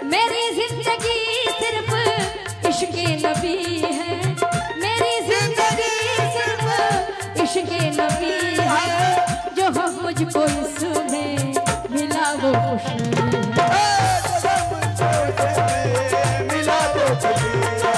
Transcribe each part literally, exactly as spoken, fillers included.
मेरी जिंदगी सिर्फ इश्क़ नबी है, मेरी जिंदगी सिर्फ इश्क़ नबी है, जो हम मुझको इसमें मिला वो खुशी है। मिला तो खुशी है,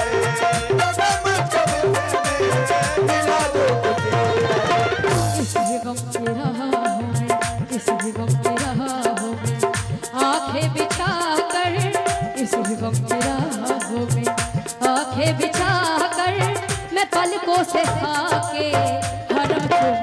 किसी गम की रहा हूँ मैं, किसी गम की रहा हूँ मैं, आंखें बिछा कर किसी गम की रहा हूँ मैं, आंखें बिछा कर मैं पलकों से खा के हरम चूम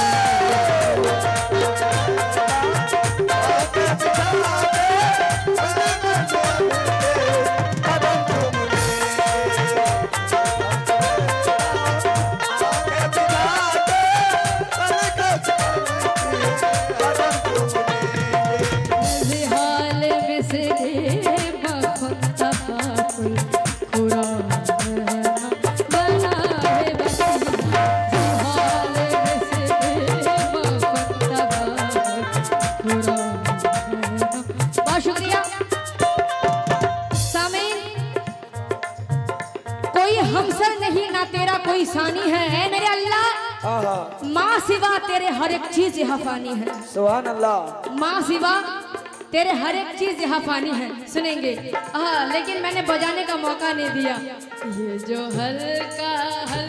सानी है, है मेरे अल्लाह। माँ सिवा तेरे हर एक चीज यहाँ फानी है। सुभान अल्लाह। माँ सिवा तेरे हर एक चीज यहाँ फानी है। सुनेंगे हाँ, लेकिन मैंने बजाने का मौका नहीं दिया। ये जो हल्का हल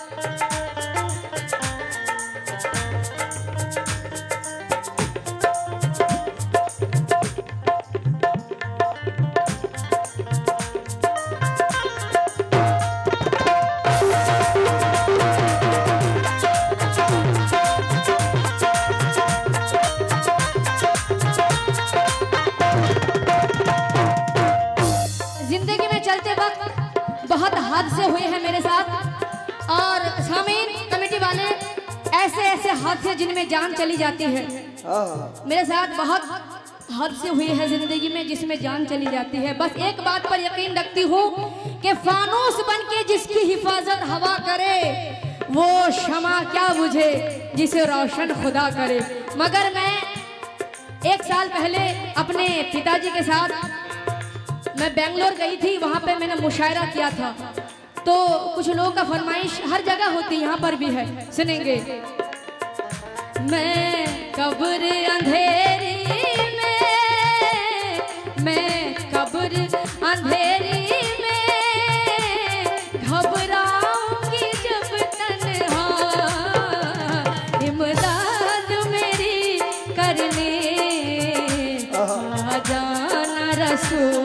बहुत हादसे हुए हैं मेरे साथ, और सामीन कमेटी वाले ऐसे ऐसे हादसे जिनमें जान चली जाती है। मेरे साथ बहुत हादसे हुए हैं जिंदगी में जिसमें जान चली जाती है। बस एक बात पर यकीन रखती हूँ कि फानूस बनके जिसकी हिफाजत हवा करे वो शमा क्या बुझे जिसे रोशन खुदा करे। मगर मैं एक साल पहले अपने पिताजी के साथ मैं बेंगलोर गई थी, वहाँ पे मैंने मुशायरा किया था। तो कुछ लोगों का फरमाइश हर जगह होती, यहाँ पर भी है। सुनेंगे मैं कब्र अंधेरी में, मैं कब्र अंधेरी में घबराऊंगी जब तन्हा, इमदाद मेरी करने आ जाना रसूल